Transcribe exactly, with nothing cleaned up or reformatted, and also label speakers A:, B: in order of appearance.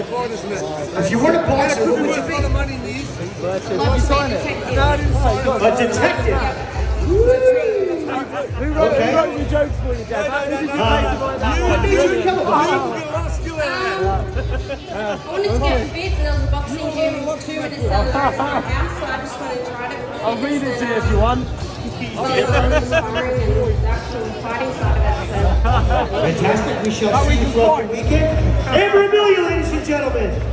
A: really fun, isn't it?
B: If you weren't a boxer, what would you
A: A lot of money in these.
C: But uh, you sign it.
A: No, I didn't sign it.
B: A detective.
C: Who wrote,
B: Okay.
C: who wrote your jokes for you, Dad? Who did you pay to write that one?
A: You need to kill him. You get lost, you
D: I wanted to get fit, and there was a boxing gym two minutes down the road from my house, so I just wanted to try it.
C: I'll read it to you if you want.
B: Fantastic. We shall see you throughout the weekend. Amber Amelia, ladies and gentlemen.